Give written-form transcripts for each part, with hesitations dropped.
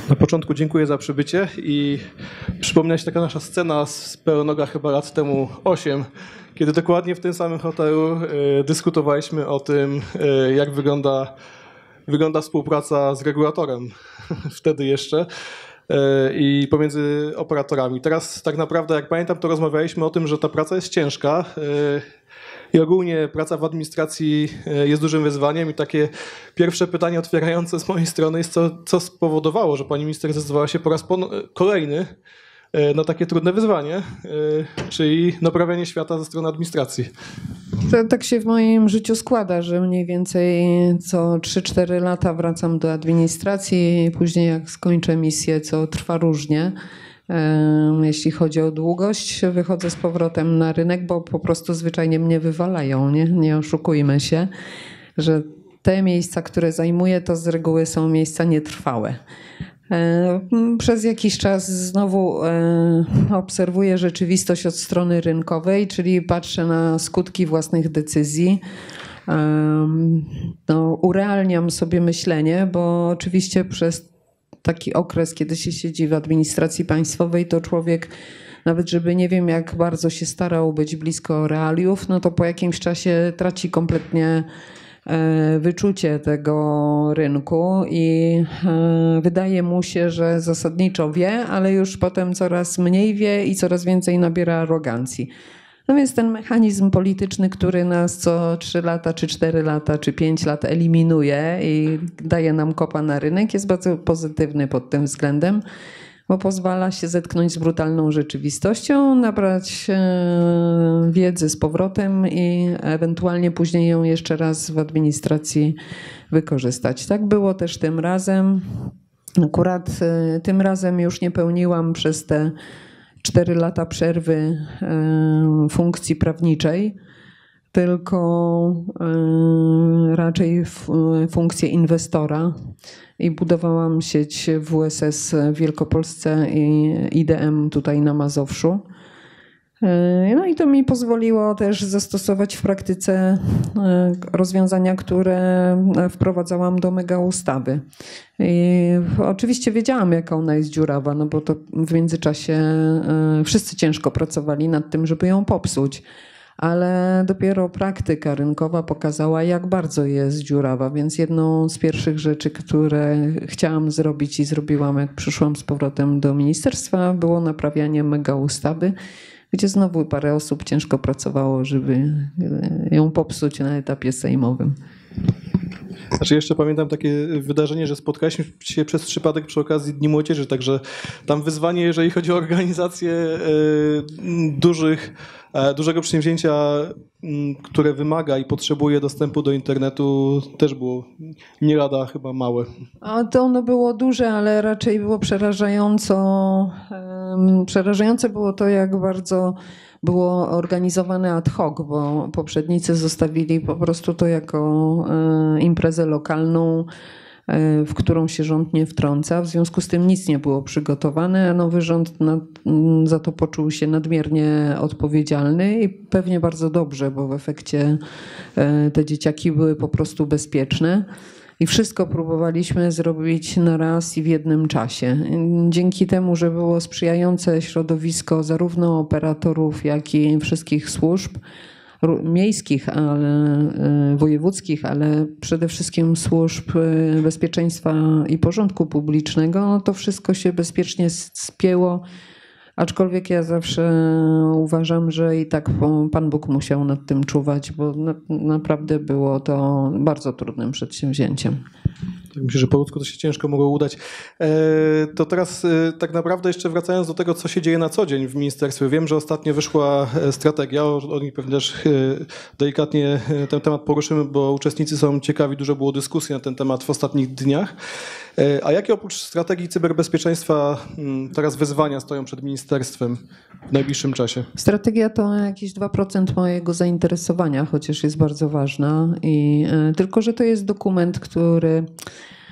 Na początku dziękuję za przybycie i przypomniała się taka nasza scena z Pełnoga chyba lat temu 8, kiedy dokładnie w tym samym hotelu dyskutowaliśmy o tym, jak wygląda współpraca z regulatorem wtedy jeszcze i pomiędzy operatorami. Teraz tak naprawdę, jak pamiętam, to rozmawialiśmy o tym, że ta praca jest ciężka i ogólnie praca w administracji jest dużym wyzwaniem i takie pierwsze pytanie otwierające z mojej strony jest, co spowodowało, że pani minister zdecydowała się po raz kolejny na takie trudne wyzwanie, czyli naprawianie świata ze strony administracji. Tak się w moim życiu składa, że mniej więcej co 3-4 lata wracam do administracji, później jak skończę misję, co trwa różnie. Jeśli chodzi o długość, wychodzę z powrotem na rynek, bo po prostu zwyczajnie mnie wywalają. Nie oszukujmy się, że te miejsca, które zajmuję, to z reguły są miejsca nietrwałe. Przez jakiś czas znowu obserwuję rzeczywistość od strony rynkowej, czyli patrzę na skutki własnych decyzji. Urealniam sobie myślenie, bo oczywiście przez taki okres, kiedy się siedzi w administracji państwowej, to człowiek, nawet żeby nie wiem jak bardzo się starał być blisko realiów, no to po jakimś czasie traci kompletnie wyczucie tego rynku i wydaje mu się, że zasadniczo wie, ale już potem coraz mniej wie i coraz więcej nabiera arogancji. No więc ten mechanizm polityczny, który nas co 3 lata, czy 4 lata, czy 5 lat eliminuje i daje nam kopa na rynek, jest bardzo pozytywny pod tym względem, bo pozwala się zetknąć z brutalną rzeczywistością, nabrać wiedzy z powrotem i ewentualnie później ją jeszcze raz w administracji wykorzystać. Tak było też tym razem. Akurat tym razem już nie pełniłam przez te 4 lata przerwy funkcji prawniczej, tylko raczej funkcję inwestora i budowałam sieć WSS w Wielkopolsce i IDM tutaj na Mazowszu. No i to mi pozwoliło też zastosować w praktyce rozwiązania, które wprowadzałam do mega ustawy. I oczywiście wiedziałam, jaka ona jest dziurawa, no bo to w międzyczasie wszyscy ciężko pracowali nad tym, żeby ją popsuć. Ale dopiero praktyka rynkowa pokazała, jak bardzo jest dziurawa, więc jedną z pierwszych rzeczy, które chciałam zrobić i zrobiłam, jak przyszłam z powrotem do ministerstwa, było naprawianie mega ustawy, gdzie znowu parę osób ciężko pracowało, żeby ją popsuć na etapie sejmowym. Znaczy jeszcze pamiętam takie wydarzenie, że spotkaliśmy się przez przypadek przy okazji Dni Młodzieży, także tam wyzwanie, jeżeli chodzi o organizację dużego przedsięwzięcia, które wymaga i potrzebuje dostępu do internetu, też było nie lada chyba małe. A to ono było duże, ale raczej było przerażające było to, jak bardzo było organizowane ad hoc, bo poprzednicy zostawili po prostu to jako imprezę lokalną, w którą się rząd nie wtrąca. W związku z tym nic nie było przygotowane, a nowy rząd za to poczuł się nadmiernie odpowiedzialny i pewnie bardzo dobrze, bo w efekcie te dzieciaki były po prostu bezpieczne. I wszystko próbowaliśmy zrobić na raz i w jednym czasie. Dzięki temu, że było sprzyjające środowisko zarówno operatorów, jak i wszystkich służb miejskich, wojewódzkich, ale przede wszystkim służb bezpieczeństwa i porządku publicznego, no to wszystko się bezpiecznie spięło. Aczkolwiek ja zawsze uważam, że i tak Pan Bóg musiał nad tym czuwać, bo naprawdę było to bardzo trudnym przedsięwzięciem. Myślę, że po ludzku to się ciężko mogło udać. To teraz tak naprawdę jeszcze wracając do tego, co się dzieje na co dzień w ministerstwie. Wiem, że ostatnio wyszła strategia, o niej pewnie też delikatnie ten temat poruszymy, bo uczestnicy są ciekawi, dużo było dyskusji na ten temat w ostatnich dniach. A jakie oprócz strategii cyberbezpieczeństwa teraz wyzwania stoją przed ministerstwem w najbliższym czasie? Strategia to jakieś 2% mojego zainteresowania, chociaż jest bardzo ważna. Tylko że to jest dokument, który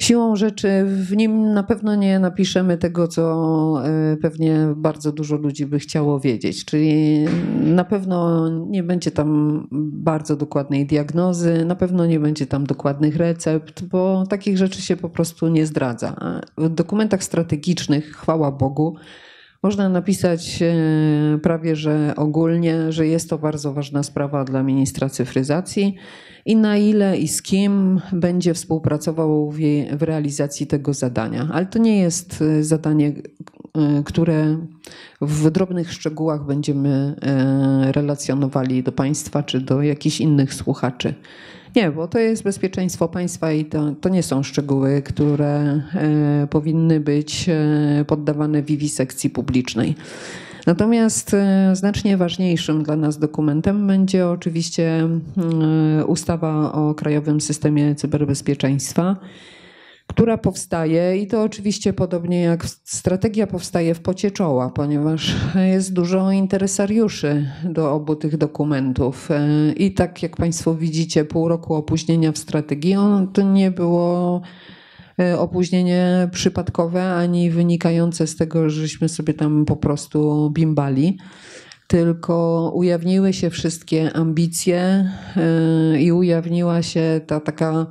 Siłą rzeczy w nim na pewno nie napiszemy tego, co pewnie bardzo dużo ludzi by chciało wiedzieć. Czyli na pewno nie będzie tam bardzo dokładnej diagnozy, na pewno nie będzie tam dokładnych recept, bo takich rzeczy się po prostu nie zdradza. A w dokumentach strategicznych, chwała Bogu, można napisać prawie że ogólnie, że jest to bardzo ważna sprawa dla ministra cyfryzacji i na ile i z kim będzie współpracował w realizacji tego zadania. Ale to nie jest zadanie, które w drobnych szczegółach będziemy relacjonowali do państwa czy do jakichś innych słuchaczy. Nie, bo to jest bezpieczeństwo państwa i to nie są szczegóły, które powinny być poddawane wiwisekcji publicznej. Natomiast znacznie ważniejszym dla nas dokumentem będzie oczywiście ustawa o Krajowym Systemie Cyberbezpieczeństwa, która powstaje i to oczywiście podobnie jak strategia powstaje w pocie czoła, ponieważ jest dużo interesariuszy do obu tych dokumentów. I tak jak Państwo widzicie, pół roku opóźnienia w strategii, to nie było opóźnienie przypadkowe ani wynikające z tego, żeśmy sobie tam po prostu bimbali, tylko ujawniły się wszystkie ambicje i ujawniła się ta taka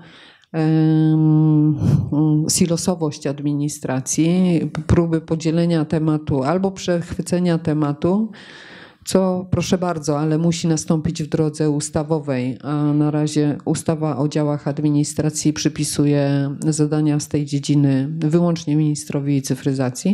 silosowość administracji, próby podzielenia tematu albo przechwycenia tematu, co proszę bardzo, ale musi nastąpić w drodze ustawowej, a na razie ustawa o działach administracji przypisuje zadania z tej dziedziny wyłącznie ministrowi cyfryzacji.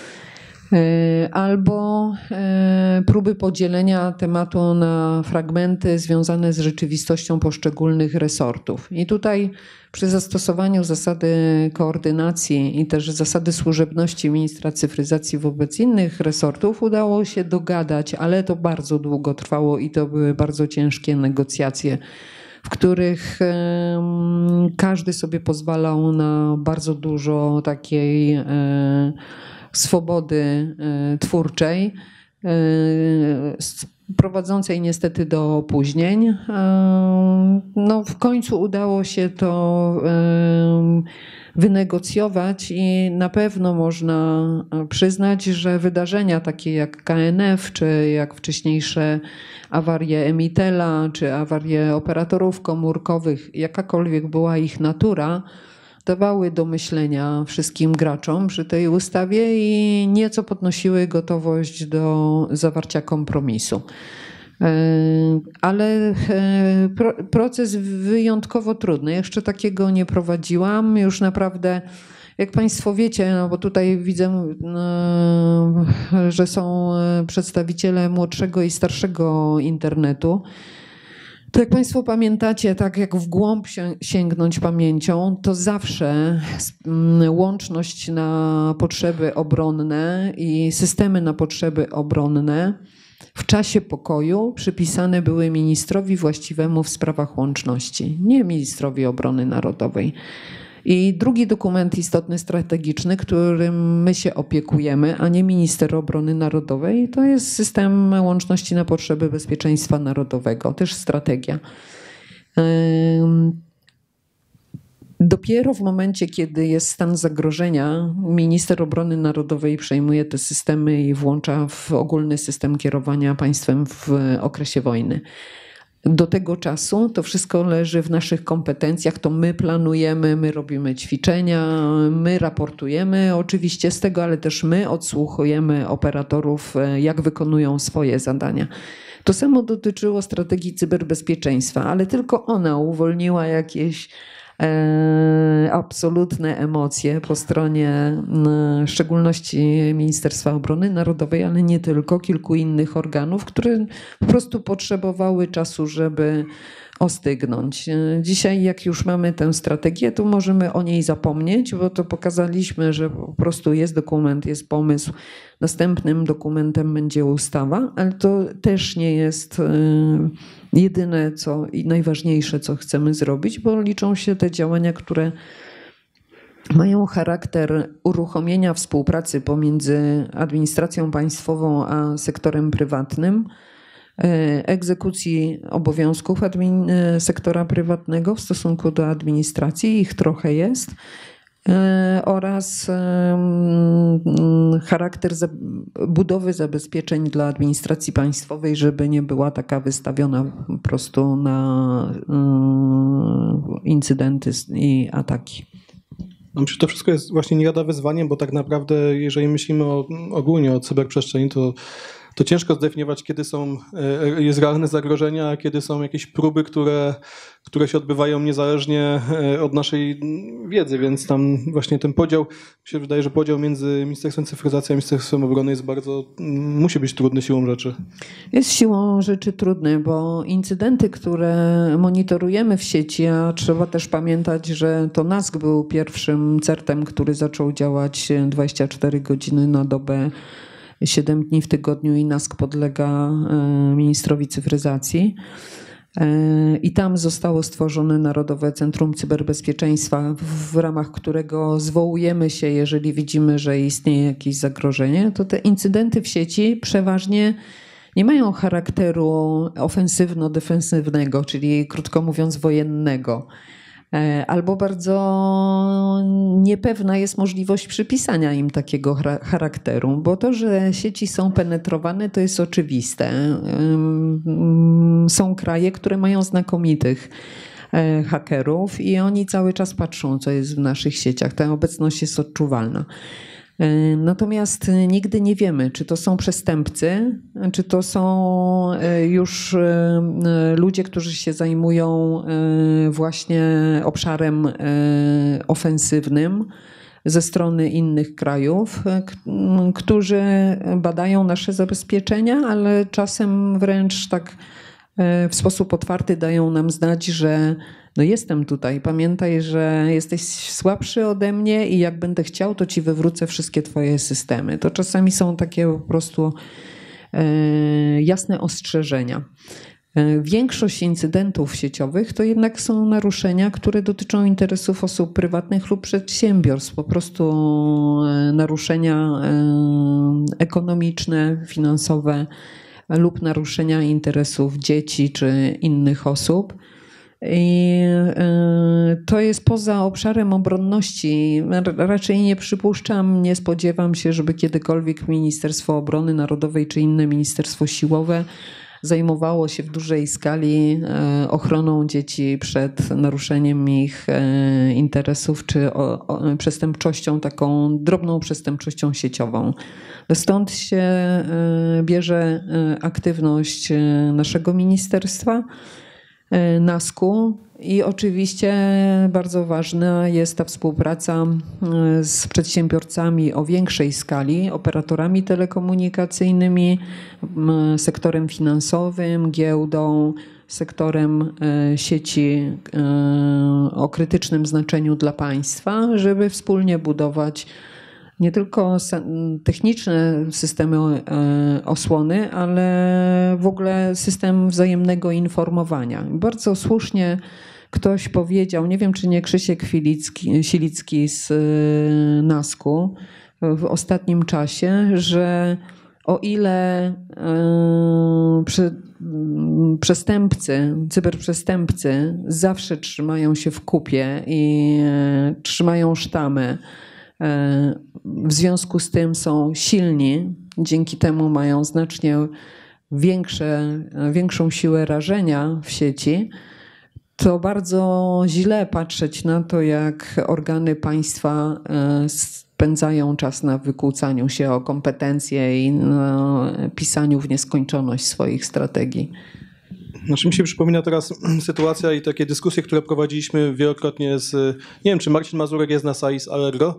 Albo próby podzielenia tematu na fragmenty związane z rzeczywistością poszczególnych resortów. I tutaj przy zastosowaniu zasady koordynacji i też zasady służebności ministra cyfryzacji wobec innych resortów udało się dogadać, ale to bardzo długo trwało i to były bardzo ciężkie negocjacje, w których każdy sobie pozwalał na bardzo dużo takiej swobody twórczej, prowadzącej niestety do opóźnień. No, w końcu udało się to wynegocjować i na pewno można przyznać, że wydarzenia takie jak KNF, czy jak wcześniejsze awarie Emitela, czy awarie operatorów komórkowych, jakakolwiek była ich natura, dawały do myślenia wszystkim graczom przy tej ustawie i nieco podnosiły gotowość do zawarcia kompromisu. Ale proces wyjątkowo trudny. Jeszcze takiego nie prowadziłam. Już naprawdę, jak Państwo wiecie, no bo tutaj widzę, że są przedstawiciele młodszego i starszego internetu. To jak Państwo pamiętacie, tak jak w głąb sięgnąć pamięcią, to zawsze łączność na potrzeby obronne i systemy na potrzeby obronne w czasie pokoju przypisane były ministrowi właściwemu w sprawach łączności, nie ministrowi obrony narodowej. I drugi dokument istotny, strategiczny, którym my się opiekujemy, a nie minister obrony narodowej, to jest system łączności na potrzeby bezpieczeństwa narodowego, też strategia. Dopiero w momencie, kiedy jest stan zagrożenia, minister obrony narodowej przejmuje te systemy i włącza w ogólny system kierowania państwem w okresie wojny. Do tego czasu to wszystko leży w naszych kompetencjach, to my planujemy, my robimy ćwiczenia, my raportujemy oczywiście z tego, ale też my odsłuchujemy operatorów, jak wykonują swoje zadania. To samo dotyczyło strategii cyberbezpieczeństwa, ale tylko ona uwolniła jakieś absolutne emocje po stronie w szczególności Ministerstwa Obrony Narodowej, ale nie tylko, kilku innych organów, które po prostu potrzebowały czasu, żeby ostygnąć. Dzisiaj jak już mamy tę strategię, to możemy o niej zapomnieć, bo to pokazaliśmy, że po prostu jest dokument, jest pomysł. Następnym dokumentem będzie ustawa, ale to też nie jest jedyne co i najważniejsze, co chcemy zrobić, bo liczą się te działania, które mają charakter uruchomienia współpracy pomiędzy administracją państwową a sektorem prywatnym, egzekucji obowiązków sektora prywatnego w stosunku do administracji, ich trochę jest, oraz charakter budowy zabezpieczeń dla administracji państwowej, żeby nie była taka wystawiona po prostu na incydenty i ataki. Myślę, że to wszystko jest właśnie nie lada wyzwaniem, bo tak naprawdę jeżeli myślimy ogólnie o cyberprzestrzeni, to ciężko zdefiniować, kiedy jest realne zagrożenie, a kiedy są jakieś próby, które się odbywają niezależnie od naszej wiedzy, więc tam właśnie ten podział, mi się wydaje, że podział między Ministerstwem Cyfryzacji a Ministerstwem Obrony musi być trudny siłą rzeczy. Jest siłą rzeczy trudny, bo incydenty, które monitorujemy w sieci, a trzeba też pamiętać, że to NASK był pierwszym CERT-em, który zaczął działać 24 godziny na dobę, 7 dni w tygodniu i NASK podlega ministrowi cyfryzacji. I tam zostało stworzone Narodowe Centrum Cyberbezpieczeństwa, w ramach którego zwołujemy się, jeżeli widzimy, że istnieje jakieś zagrożenie. To te incydenty w sieci przeważnie nie mają charakteru ofensywno-defensywnego, czyli krótko mówiąc wojennego. Albo bardzo niepewna jest możliwość przypisania im takiego charakteru, bo to, że sieci są penetrowane, to jest oczywiste. Są kraje, które mają znakomitych hakerów i oni cały czas patrzą, co jest w naszych sieciach. Ta obecność jest odczuwalna. Natomiast nigdy nie wiemy, czy to są przestępcy, czy to są już ludzie, którzy się zajmują właśnie obszarem ofensywnym ze strony innych krajów, którzy badają nasze zabezpieczenia, ale czasem wręcz tak w sposób otwarty dają nam znać, że no jestem tutaj, pamiętaj, że jesteś słabszy ode mnie i jak będę chciał, to ci wywrócę wszystkie twoje systemy. To czasami są takie po prostu jasne ostrzeżenia. Większość incydentów sieciowych to jednak są naruszenia, które dotyczą interesów osób prywatnych lub przedsiębiorstw. Po prostu naruszenia ekonomiczne, finansowe lub naruszenia interesów dzieci czy innych osób. I to jest poza obszarem obronności. Raczej nie przypuszczam, nie spodziewam się, żeby kiedykolwiek Ministerstwo Obrony Narodowej czy inne ministerstwo siłowe zajmowało się w dużej skali ochroną dzieci przed naruszeniem ich interesów czy przestępczością, taką drobną przestępczością sieciową. Stąd się bierze aktywność naszego ministerstwa, NASK-u i oczywiście bardzo ważna jest ta współpraca z przedsiębiorcami o większej skali, operatorami telekomunikacyjnymi, sektorem finansowym, giełdą, sektorem sieci o krytycznym znaczeniu dla państwa, żeby wspólnie budować nie tylko techniczne systemy osłony, ale w ogóle system wzajemnego informowania. Bardzo słusznie ktoś powiedział, nie wiem czy nie Krzysiek Silicki z NASK-u w ostatnim czasie, że o ile przestępcy, cyberprzestępcy zawsze trzymają się w kupie i trzymają sztamę, w związku z tym są silni, dzięki temu mają znacznie większą siłę rażenia w sieci, to bardzo źle patrzeć na to, jak organy państwa spędzają czas na wykłócaniu się o kompetencje i na pisaniu w nieskończoność swoich strategii. Znaczy mi się przypomina teraz sytuacja i takie dyskusje, które prowadziliśmy wielokrotnie nie wiem, czy Marcin Mazurek jest na sali z Allegro,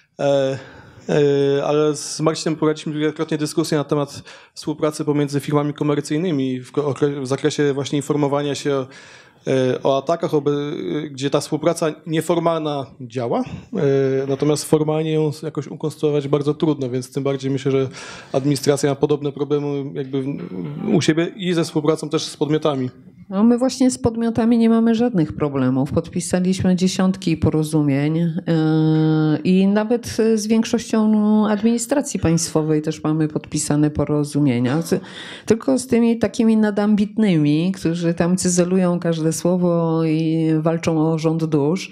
ale z Marcinem prowadziliśmy wielokrotnie dyskusję na temat współpracy pomiędzy firmami komercyjnymi w zakresie właśnie informowania się o atakach, gdzie ta współpraca nieformalna działa, natomiast formalnie ją jakoś ukonstruować bardzo trudno, więc tym bardziej myślę, że administracja ma podobne problemy jakby u siebie i ze współpracą też z podmiotami. No my właśnie z podmiotami nie mamy żadnych problemów. Podpisaliśmy dziesiątki porozumień i nawet z większością administracji państwowej też mamy podpisane porozumienia. Tylko z tymi takimi nadambitnymi, którzy tam cyzelują każde słowo i walczą o rząd dusz,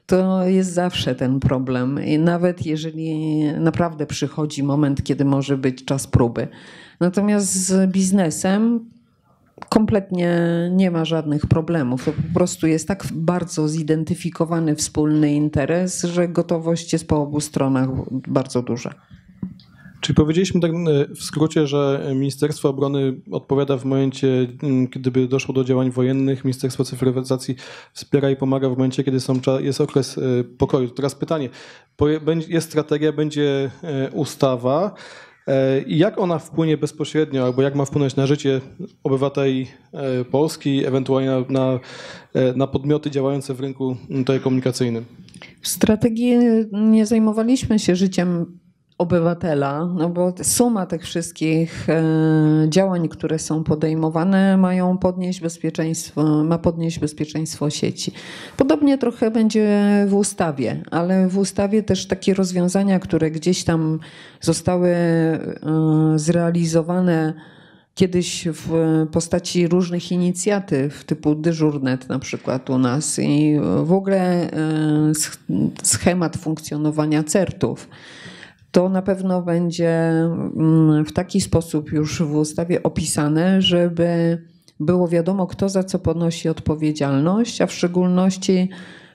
to jest zawsze ten problem. I nawet jeżeli naprawdę przychodzi moment, kiedy może być czas próby. Natomiast z biznesem kompletnie nie ma żadnych problemów. To po prostu jest tak bardzo zidentyfikowany wspólny interes, że gotowość jest po obu stronach bardzo duża. Czyli powiedzieliśmy tak w skrócie, że Ministerstwo Obrony odpowiada w momencie, gdyby doszło do działań wojennych, Ministerstwo Cyfryzacji wspiera i pomaga w momencie, kiedy jest okres pokoju. Teraz pytanie, jest strategia, będzie ustawa, i jak ona wpłynie bezpośrednio, albo jak ma wpłynąć na życie obywateli Polski, ewentualnie na podmioty działające w rynku telekomunikacyjnym? W strategii nie zajmowaliśmy się życiem obywatela, no bo suma tych wszystkich działań, które są podejmowane, ma podnieść bezpieczeństwo sieci. Podobnie trochę będzie w ustawie, ale w ustawie też takie rozwiązania, które gdzieś tam zostały zrealizowane kiedyś w postaci różnych inicjatyw, typu Dyżurnet na przykład u nas i w ogóle schemat funkcjonowania CERT-ów. To na pewno będzie w taki sposób już w ustawie opisane, żeby było wiadomo, kto za co ponosi odpowiedzialność, a w szczególności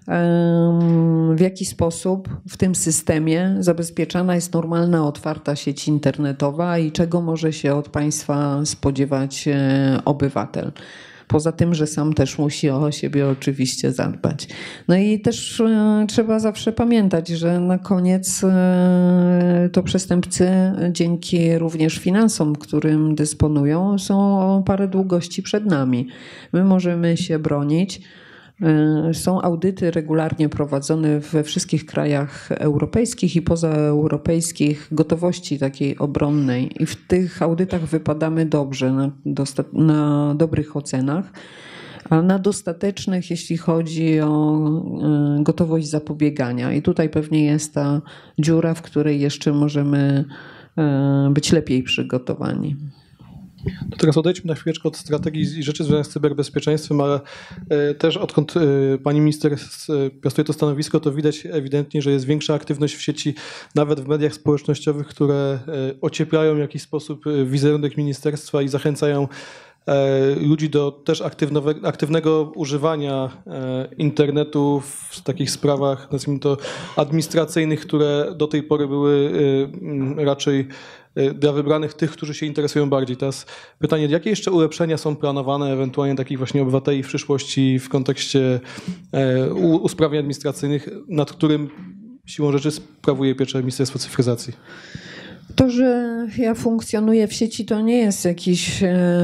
w jaki sposób w tym systemie zabezpieczana jest normalna, otwarta sieć internetowa i czego może się od państwa spodziewać obywatel. Poza tym, że sam też musi o siebie oczywiście zadbać. No i też trzeba zawsze pamiętać, że na koniec to przestępcy dzięki również finansom, którym dysponują, są o parę długości przed nami. My możemy się bronić. Są audyty regularnie prowadzone we wszystkich krajach europejskich i pozaeuropejskich gotowości takiej obronnej i w tych audytach wypadamy dobrze, na dobrych ocenach, a na dostatecznych, jeśli chodzi o gotowość zapobiegania. I tutaj pewnie jest ta dziura, w której jeszcze możemy być lepiej przygotowani. To teraz odejdźmy na chwileczkę od strategii i rzeczy związanych z cyberbezpieczeństwem, ale też odkąd pani minister piastuje to stanowisko, to widać ewidentnie, że jest większa aktywność w sieci, nawet w mediach społecznościowych, które ocieplają w jakiś sposób wizerunek ministerstwa i zachęcają ludzi do też aktywnego używania internetu w takich sprawach, nazwijmy to administracyjnych, które do tej pory były raczej dla wybranych tych, którzy się interesują bardziej. Teraz pytanie, jakie jeszcze ulepszenia są planowane ewentualnie takich właśnie obywateli w przyszłości w kontekście usprawnień administracyjnych, nad którym siłą rzeczy sprawuje pieczę Ministerstwo Cyfryzacji? To, że ja funkcjonuję w sieci, to nie jest jakiś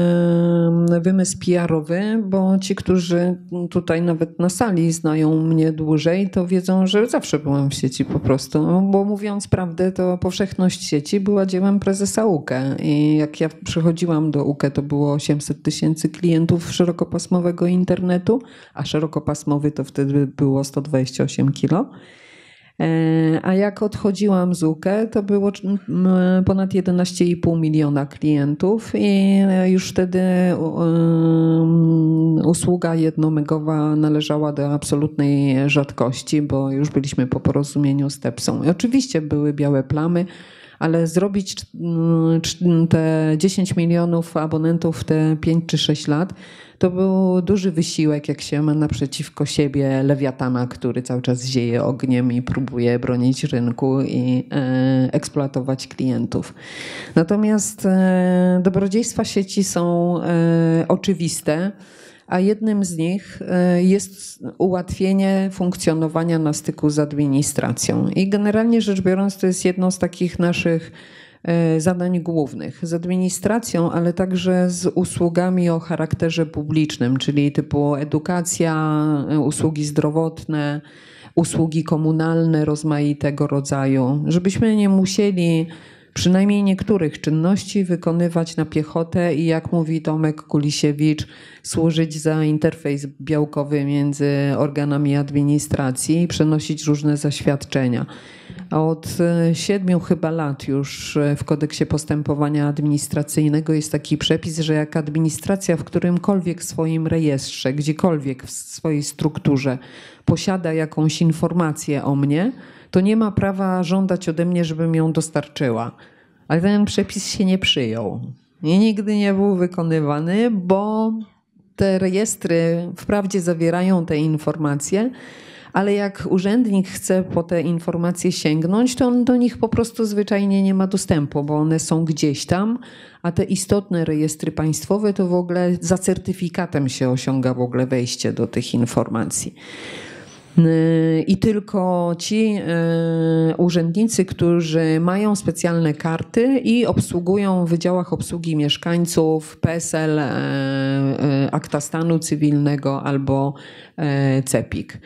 wymysł PR-owy, bo ci, którzy tutaj nawet na sali znają mnie dłużej, to wiedzą, że zawsze byłam w sieci po prostu. Bo mówiąc prawdę, to powszechność sieci była dziełem prezesa UKE. I jak ja przychodziłam do UKE, to było 800 000 klientów szerokopasmowego internetu, a szerokopasmowy to wtedy było 128 kilo. A jak odchodziłam z UKE, to było ponad 11,5 miliona klientów i już wtedy usługa jednomegowa należała do absolutnej rzadkości, bo już byliśmy po porozumieniu z Tepsą. I oczywiście były białe plamy, ale zrobić te 10 milionów abonentów w te 5 czy 6 lat, to był duży wysiłek, jak się ma naprzeciwko siebie lewiatana, który cały czas zieje ogniem i próbuje bronić rynku i eksploatować klientów. Natomiast dobrodziejstwa sieci są oczywiste, a jednym z nich jest ułatwienie funkcjonowania na styku z administracją. I generalnie rzecz biorąc, to jest jedno z takich naszych zadań głównych. Z administracją, ale także z usługami o charakterze publicznym, czyli typu edukacja, usługi zdrowotne, usługi komunalne rozmaitego rodzaju. Żebyśmy nie musieli przynajmniej niektórych czynności wykonywać na piechotę i jak mówi Tomek Kulisiewicz, służyć za interfejs białkowy między organami administracji i przenosić różne zaświadczenia. Od 7 chyba lat już w Kodeksie Postępowania Administracyjnego jest taki przepis, że jak administracja w którymkolwiek swoim rejestrze, gdziekolwiek w swojej strukturze posiada jakąś informację o mnie, to nie ma prawa żądać ode mnie, żebym ją dostarczyła. Ale ten przepis się nie przyjął i nigdy nie był wykonywany, bo te rejestry wprawdzie zawierają te informacje, ale jak urzędnik chce po te informacje sięgnąć, to on do nich po prostu zwyczajnie nie ma dostępu, bo one są gdzieś tam, a te istotne rejestry państwowe to w ogóle za certyfikatem się osiąga w ogóle wejście do tych informacji. I tylko ci urzędnicy, którzy mają specjalne karty i obsługują w wydziałach obsługi mieszkańców PESEL, akta stanu cywilnego albo CEPiK.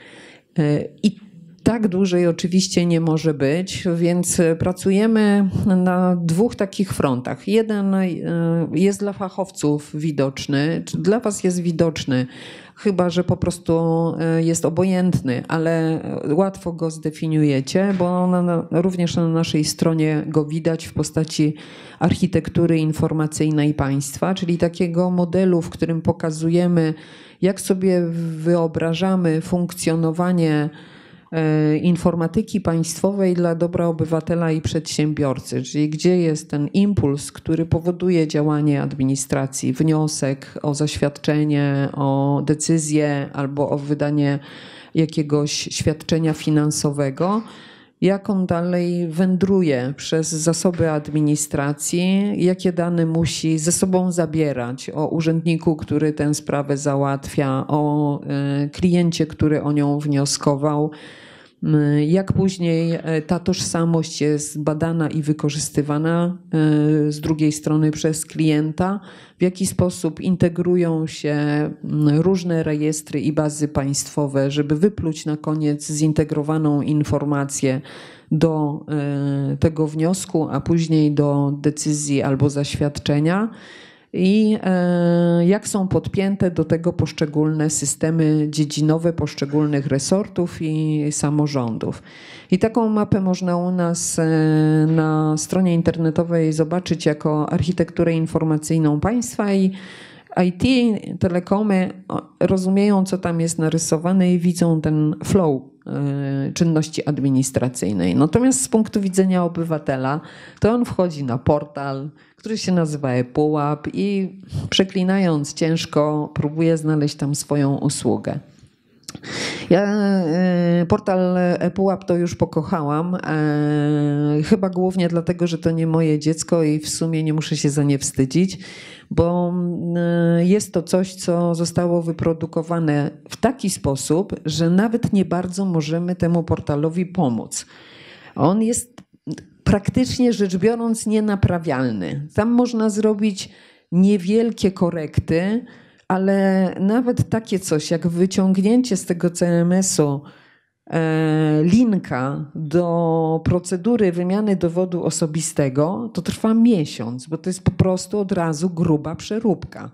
I tak dłużej oczywiście nie może być, więc pracujemy na 2 takich frontach. Jeden jest dla fachowców widoczny, dla was jest widoczny, chyba że po prostu jest obojętny, ale łatwo go zdefiniujecie, bo również na naszej stronie go widać w postaci architektury informacyjnej państwa, czyli takiego modelu, w którym pokazujemy, jak sobie wyobrażamy funkcjonowanie informatyki państwowej dla dobra obywatela i przedsiębiorcy, czyli gdzie jest ten impuls, który powoduje działanie administracji, wniosek o zaświadczenie, o decyzję albo o wydanie jakiegoś świadczenia finansowego, jak on dalej wędruje przez zasoby administracji, jakie dane musi ze sobą zabierać o urzędniku, który tę sprawę załatwia, o kliencie, który o nią wnioskował, jak później ta tożsamość jest badana i wykorzystywana z drugiej strony przez klienta, w jaki sposób integrują się różne rejestry i bazy państwowe, żeby wypluć na koniec zintegrowaną informację do tego wniosku, a później do decyzji albo zaświadczenia. I jak są podpięte do tego poszczególne systemy dziedzinowe poszczególnych resortów i samorządów. I taką mapę można u nas na stronie internetowej zobaczyć jako architekturę informacyjną państwa i IT, telekomy rozumieją, co tam jest narysowane i widzą ten flow czynności administracyjnej. Natomiast z punktu widzenia obywatela, to on wchodzi na portal, który się nazywa ePUAP i przeklinając ciężko próbuje znaleźć tam swoją usługę. Ja portal ePUAP to już pokochałam, chyba głównie dlatego, że to nie moje dziecko i w sumie nie muszę się za nie wstydzić, bo jest to coś, co zostało wyprodukowane w taki sposób, że nawet nie bardzo możemy temu portalowi pomóc. On jest praktycznie rzecz biorąc nienaprawialny. Tam można zrobić niewielkie korekty, ale nawet takie coś jak wyciągnięcie z tego CMS-u linka do procedury wymiany dowodu osobistego, to trwa miesiąc, bo to jest po prostu od razu gruba przeróbka.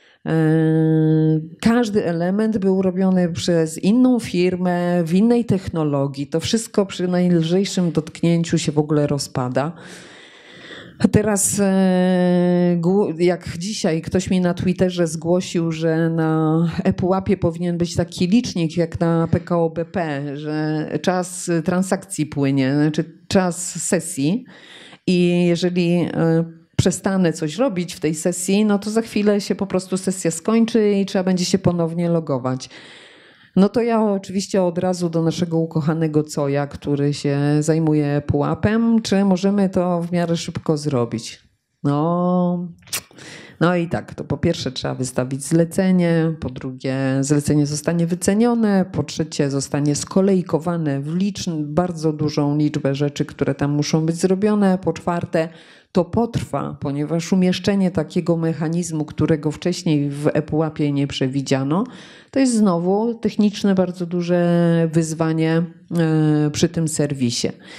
Każdy element był robiony przez inną firmę, w innej technologii. To wszystko przy najlżejszym dotknięciu się w ogóle rozpada. A teraz, jak dzisiaj ktoś mi na Twitterze zgłosił, że na ePUAP-ie powinien być taki licznik jak na PKO BP, że czas transakcji płynie, znaczy czas sesji i jeżeli przestanę coś robić w tej sesji, no to za chwilę się po prostu sesja skończy i trzeba będzie się ponownie logować. No to ja oczywiście od razu do naszego ukochanego Coja, który się zajmuje ePUAP-em, czy możemy to w miarę szybko zrobić? No i tak, to po pierwsze trzeba wystawić zlecenie, po drugie zlecenie zostanie wycenione, po trzecie zostanie skolejkowane w bardzo dużą liczbę rzeczy, które tam muszą być zrobione, po czwarte to potrwa, ponieważ umieszczenie takiego mechanizmu, którego wcześniej w ePUAP-ie nie przewidziano, to jest znowu techniczne bardzo duże wyzwanie przy tym serwisie.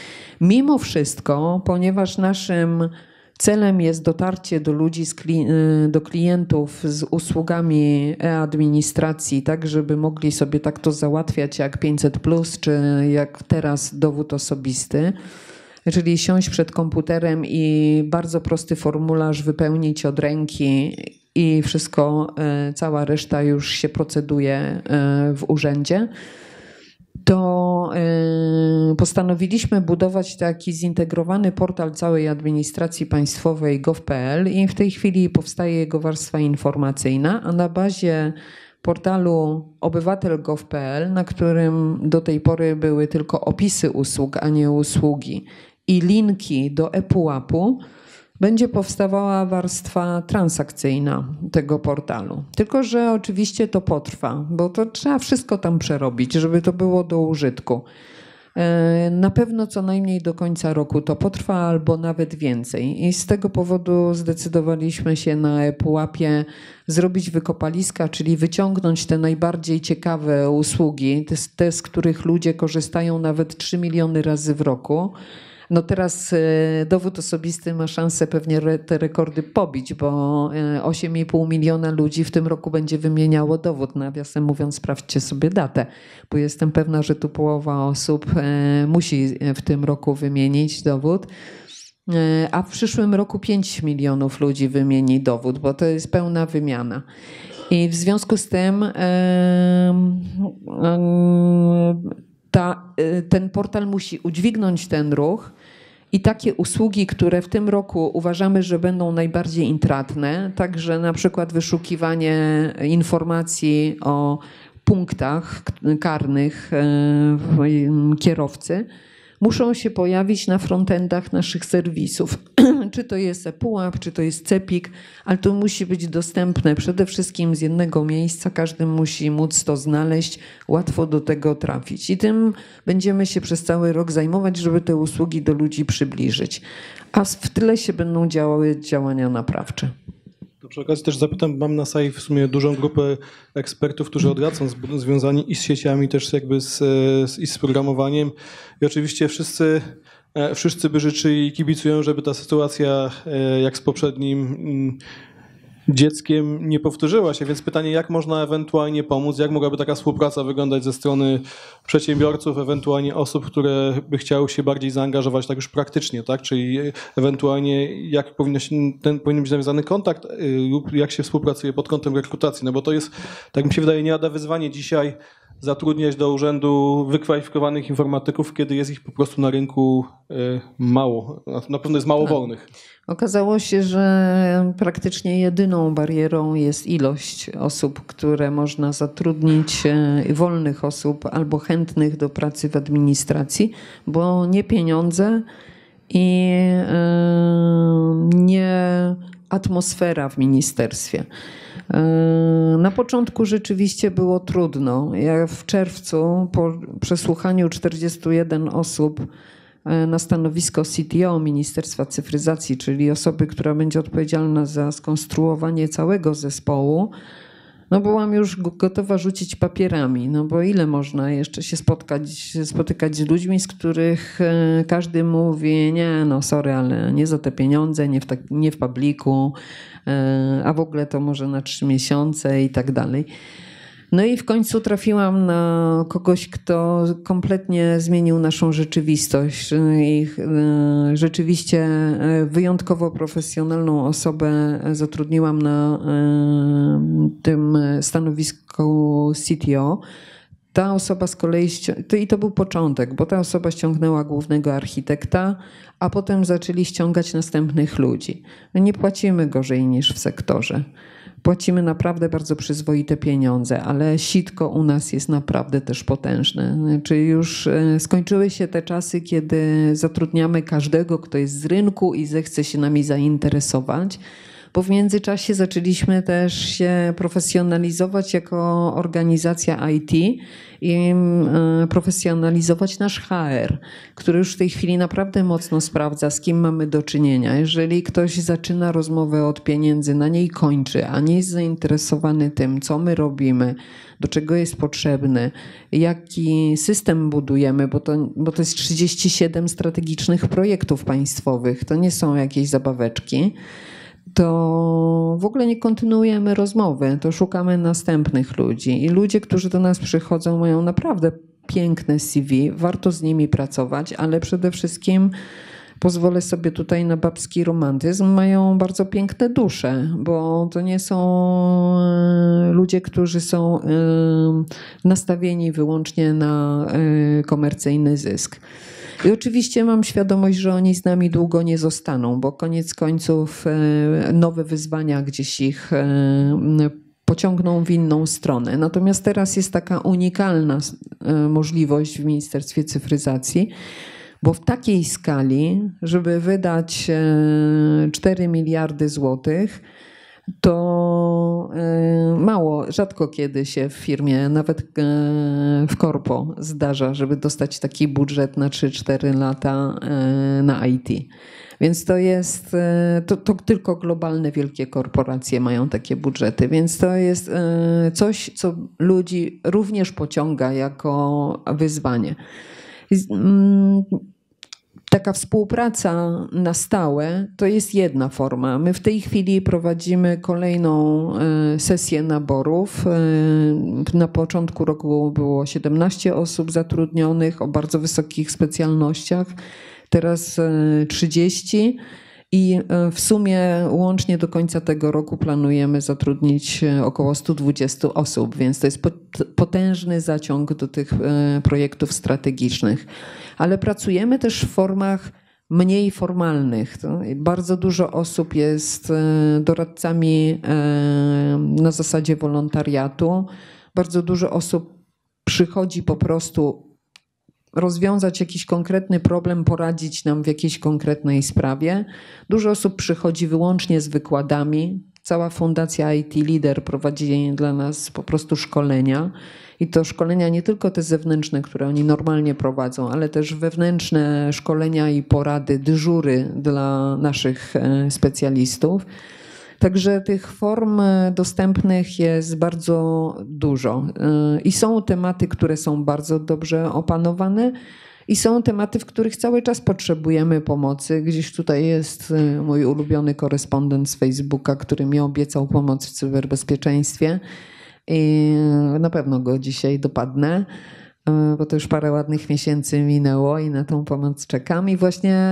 Mimo wszystko, ponieważ naszym celem jest dotarcie do ludzi, do klientów z usługami e-administracji, tak żeby mogli sobie tak to załatwiać jak 500+, czy jak teraz dowód osobisty. Czyli siąść przed komputerem i bardzo prosty formularz wypełnić od ręki i wszystko, cała reszta już się proceduje w urzędzie. To postanowiliśmy budować taki zintegrowany portal całej administracji państwowej gov.pl i w tej chwili powstaje jego warstwa informacyjna, a na bazie portalu obywatel.gov.pl, na którym do tej pory były tylko opisy usług, a nie usługi i linki do ePUAP-u, będzie powstawała warstwa transakcyjna tego portalu. Tylko że oczywiście to potrwa, bo to trzeba wszystko tam przerobić, żeby to było do użytku. Na pewno co najmniej do końca roku to potrwa, albo nawet więcej. I z tego powodu zdecydowaliśmy się na ePUAP-ie zrobić wykopaliska, czyli wyciągnąć te najbardziej ciekawe usługi, te z których ludzie korzystają nawet 3 miliony razy w roku. No teraz dowód osobisty ma szansę pewnie te rekordy pobić, bo 8,5 miliona ludzi w tym roku będzie wymieniało dowód. Nawiasem mówiąc, sprawdźcie sobie datę, bo jestem pewna, że tu połowa osób musi w tym roku wymienić dowód, a w przyszłym roku 5 milionów ludzi wymieni dowód, bo to jest pełna wymiana. I w związku z tym ten portal musi udźwignąć ten ruch i takie usługi, które w tym roku uważamy, że będą najbardziej intratne, także na przykład wyszukiwanie informacji o punktach karnych kierowcy, muszą się pojawić na frontendach naszych serwisów. Czy to jest ePUAP, czy to jest CEPiK, ale to musi być dostępne przede wszystkim z jednego miejsca. Każdy musi móc to znaleźć, łatwo do tego trafić. I tym będziemy się przez cały rok zajmować, żeby te usługi do ludzi przybliżyć. A w tyle się będą działały działania naprawcze. To przy okazji też zapytam, mam na sali w sumie dużą grupę ekspertów, którzy od lat są związani i z sieciami, też jakby z programowaniem. I oczywiście wszyscy by życzyli i kibicują, żeby ta sytuacja jak z poprzednim dzieckiem nie powtórzyła się, więc pytanie, jak można ewentualnie pomóc, jak mogłaby taka współpraca wyglądać ze strony przedsiębiorców, ewentualnie osób, które by chciały się bardziej zaangażować tak już praktycznie, tak? Czyli ewentualnie jak powinien być nawiązany kontakt lub jak się współpracuje pod kątem rekrutacji, no bo to jest, tak mi się wydaje, nie lada wyzwanie dzisiaj zatrudniać do urzędu wykwalifikowanych informatyków, kiedy jest ich po prostu na rynku mało. Na pewno jest mało wolnych. Okazało się, że praktycznie jedyną barierą jest ilość osób, które można zatrudnić, wolnych osób albo chętnych do pracy w administracji, bo nie pieniądze i nie atmosfera w ministerstwie. Na początku rzeczywiście było trudno. Ja w czerwcu po przesłuchaniu 41 osób na stanowisko CTO Ministerstwa Cyfryzacji, czyli osoby, która będzie odpowiedzialna za skonstruowanie całego zespołu, no byłam już gotowa rzucić papierami, no bo ile można jeszcze się spotykać z ludźmi, z których każdy mówi, nie, no sorry, ale nie za te pieniądze, nie w publiku, a w ogóle to może na 3 miesiące i tak dalej. No i w końcu trafiłam na kogoś, kto kompletnie zmienił naszą rzeczywistość. I rzeczywiście wyjątkowo profesjonalną osobę zatrudniłam na tym stanowisku CTO. Ta osoba z kolei, i to był początek, bo ta osoba ściągnęła głównego architekta, a potem zaczęli ściągać następnych ludzi. Nie płacimy gorzej niż w sektorze. Płacimy naprawdę bardzo przyzwoite pieniądze, ale sitko u nas jest naprawdę też potężne. Czyli już skończyły się te czasy, kiedy zatrudniamy każdego, kto jest z rynku i zechce się nami zainteresować, bo w międzyczasie zaczęliśmy też się profesjonalizować jako organizacja IT i profesjonalizować nasz HR, który już w tej chwili naprawdę mocno sprawdza, z kim mamy do czynienia. Jeżeli ktoś zaczyna rozmowę od pieniędzy, na niej kończy, a nie jest zainteresowany tym, co my robimy, do czego jest potrzebny, jaki system budujemy, bo to jest 37 strategicznych projektów państwowych, to nie są jakieś zabaweczki, to w ogóle nie kontynuujemy rozmowy, to szukamy następnych ludzi. I ludzie, którzy do nas przychodzą, mają naprawdę piękne CV, warto z nimi pracować, ale przede wszystkim pozwolę sobie tutaj na babski romantyzm, mają bardzo piękne dusze, bo to nie są ludzie, którzy są nastawieni wyłącznie na komercyjny zysk. I oczywiście mam świadomość, że oni z nami długo nie zostaną, bo koniec końców nowe wyzwania gdzieś ich pociągną w inną stronę. Natomiast teraz jest taka unikalna możliwość w Ministerstwie Cyfryzacji, bo w takiej skali, żeby wydać 4 miliardy złotych, to mało, rzadko kiedy się w firmie, nawet w korpo zdarza, żeby dostać taki budżet na 3-4 lata na IT. Więc to jest, to tylko globalne wielkie korporacje mają takie budżety, więc to jest coś, co ludzi również pociąga jako wyzwanie. Taka współpraca na stałe to jest jedna forma. My w tej chwili prowadzimy kolejną sesję naborów. Na początku roku było 17 osób zatrudnionych o bardzo wysokich specjalnościach, teraz 30 i w sumie łącznie do końca tego roku planujemy zatrudnić około 120 osób, więc to jest potężny zaciąg do tych projektów strategicznych. Ale pracujemy też w formach mniej formalnych. Bardzo dużo osób jest doradcami na zasadzie wolontariatu. Bardzo dużo osób przychodzi po prostu rozwiązać jakiś konkretny problem, poradzić nam w jakiejś konkretnej sprawie. Dużo osób przychodzi wyłącznie z wykładami. Cała Fundacja IT Leader prowadzi dla nas po prostu szkolenia. I to szkolenia nie tylko te zewnętrzne, które oni normalnie prowadzą, ale też wewnętrzne szkolenia i porady, dyżury dla naszych specjalistów. Także tych form dostępnych jest bardzo dużo. I są tematy, które są bardzo dobrze opanowane i są tematy, w których cały czas potrzebujemy pomocy. Gdzieś tutaj jest mój ulubiony korespondent z Facebooka, który mi obiecał pomoc w cyberbezpieczeństwie. I na pewno go dzisiaj dopadnę, bo to już parę ładnych miesięcy minęło i na tą pomoc czekam. I właśnie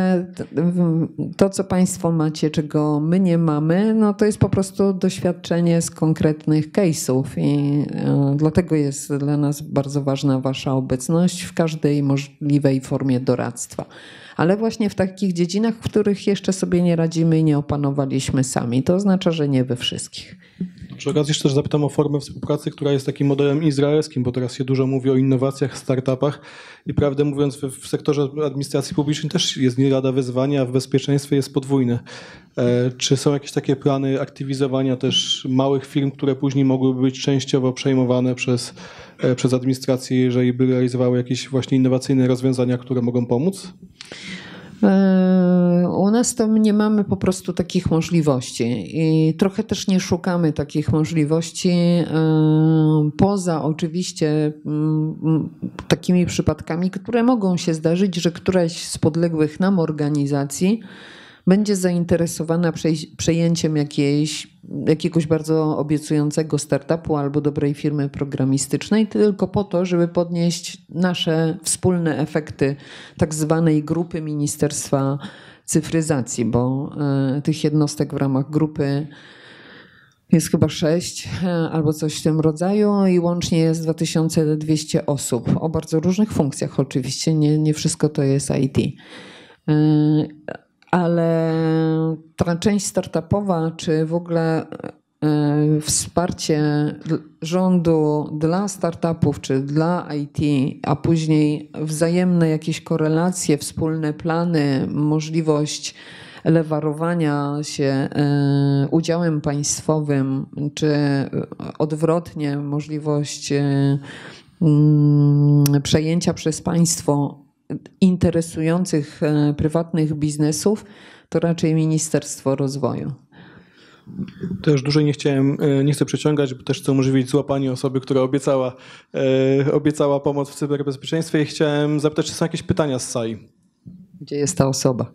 to, co Państwo macie, czego my nie mamy, no to jest po prostu doświadczenie z konkretnych case'ów i dlatego jest dla nas bardzo ważna Wasza obecność w każdej możliwej formie doradztwa. Ale właśnie w takich dziedzinach, w których jeszcze sobie nie radzimy i nie opanowaliśmy sami. To oznacza, że nie we wszystkich. Przy okazji też zapytam o formę współpracy, która jest takim modelem izraelskim, bo teraz się dużo mówi o innowacjach, startupach i prawdę mówiąc w sektorze administracji publicznej też jest nie lada wyzwania, a w bezpieczeństwie jest podwójne. Czy są jakieś takie plany aktywizowania też małych firm, które później mogłyby być częściowo przejmowane przez administrację, jeżeli by realizowały jakieś właśnie innowacyjne rozwiązania, które mogą pomóc? U nas to nie mamy po prostu takich możliwości i trochę też nie szukamy takich możliwości poza oczywiście takimi przypadkami, które mogą się zdarzyć, że któraś z podległych nam organizacji będzie zainteresowana przejęciem jakiegoś bardzo obiecującego startupu albo dobrej firmy programistycznej tylko po to, żeby podnieść nasze wspólne efekty tak zwanej grupy Ministerstwa Cyfryzacji, bo tych jednostek w ramach grupy jest chyba 6 albo coś w tym rodzaju i łącznie jest 2200 osób o bardzo różnych funkcjach oczywiście, nie wszystko to jest IT. Ale ta część startupowa, czy w ogóle wsparcie rządu dla startupów, czy dla IT, a później wzajemne jakieś korelacje, wspólne plany, możliwość lewarowania się udziałem państwowym, czy odwrotnie możliwość przejęcia przez państwo interesujących prywatnych biznesów, to raczej Ministerstwo Rozwoju. Też dłużej nie chcę przeciągać, bo też chcę umożliwić złapanie osoby, która obiecała pomoc w cyberbezpieczeństwie i chciałem zapytać, czy są jakieś pytania z sali. Gdzie jest ta osoba?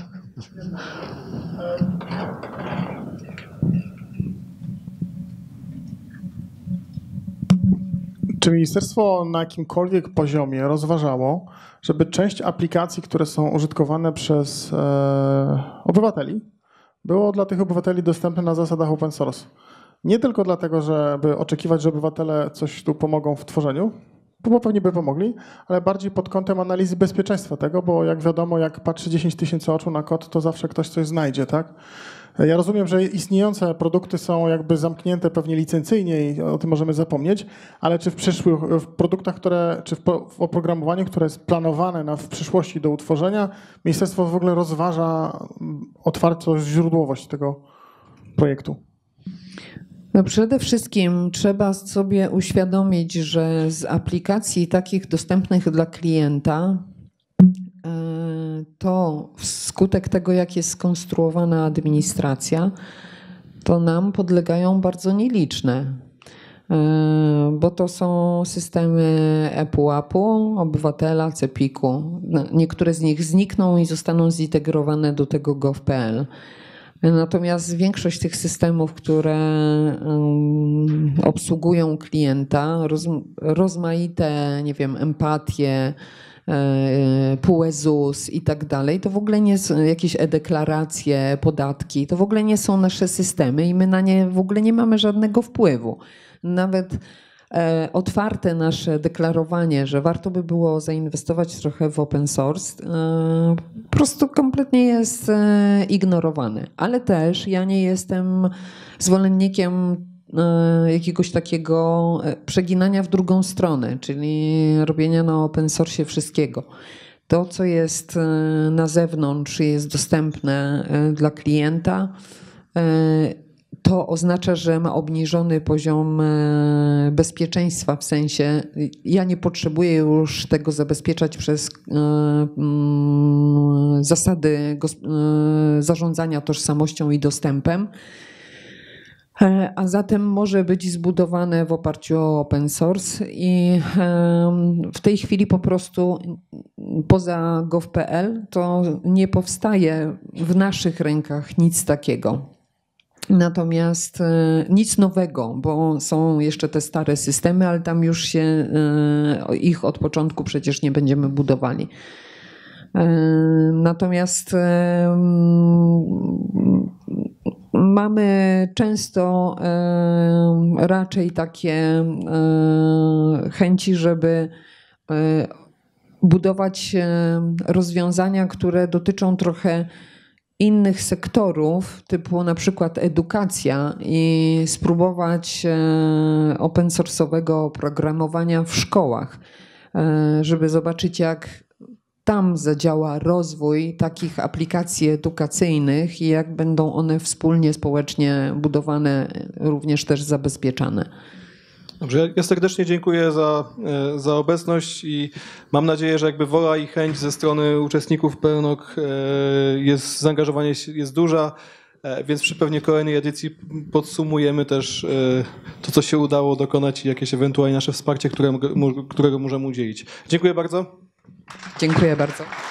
Czy ministerstwo na jakimkolwiek poziomie rozważało, żeby część aplikacji, które są użytkowane przez obywateli, było dla tych obywateli dostępne na zasadach open source? Nie tylko dlatego, żeby oczekiwać, że obywatele coś tu pomogą w tworzeniu, bo pewnie by pomogli, ale bardziej pod kątem analizy bezpieczeństwa tego, bo jak wiadomo, jak patrzy 10 000 oczu na kod, to zawsze ktoś coś znajdzie, tak? Ja rozumiem, że istniejące produkty są jakby zamknięte pewnie licencyjnie i o tym możemy zapomnieć, ale czy w przyszłych w produktach, czy w oprogramowaniu, które jest planowane w przyszłości do utworzenia, ministerstwo w ogóle rozważa otwartość, źródłowość tego projektu? No przede wszystkim trzeba sobie uświadomić, że z aplikacji takich dostępnych dla klienta to wskutek tego, jak jest skonstruowana administracja, to nam podlegają bardzo nieliczne, bo to są systemy ePUAP-u, obywatela, CEPiK-u. Niektóre z nich znikną i zostaną zintegrowane do tego gov.pl. Natomiast większość tych systemów, które obsługują klienta, rozmaite, nie wiem, empatię, PUE-ZUS i tak dalej, to w ogóle nie są jakieś e-deklaracje, podatki, to w ogóle nie są nasze systemy i my na nie w ogóle nie mamy żadnego wpływu. Nawet otwarte nasze deklarowanie, że warto by było zainwestować trochę w open source, po prostu kompletnie jest ignorowane. Ale też ja nie jestem zwolennikiem jakiegoś takiego przeginania w drugą stronę, czyli robienia na open source wszystkiego. To, co jest na zewnątrz, jest dostępne dla klienta, to oznacza, że ma obniżony poziom bezpieczeństwa, w sensie ja nie potrzebuję już tego zabezpieczać przez zasady zarządzania tożsamością i dostępem, a zatem może być zbudowane w oparciu o open source i w tej chwili po prostu poza gov.pl to nie powstaje w naszych rękach nic takiego. Natomiast nic nowego, bo są jeszcze te stare systemy, ale tam już się ich od początku przecież nie będziemy budowali. Natomiast mamy często raczej takie chęci, żeby budować rozwiązania, które dotyczą trochę innych sektorów, typu na przykład edukacja i spróbować open source'owego oprogramowania w szkołach, żeby zobaczyć, jak tam zadziała rozwój takich aplikacji edukacyjnych i jak będą one wspólnie, społecznie budowane, również też zabezpieczane. Dobrze, ja serdecznie dziękuję za obecność i mam nadzieję, że jakby wola i chęć ze strony uczestników PERNOG zaangażowanie jest duża, więc przy pewnie kolejnej edycji podsumujemy też to, co się udało dokonać i jakieś ewentualnie nasze wsparcie, którego możemy udzielić. Dziękuję bardzo. Dziękuję bardzo.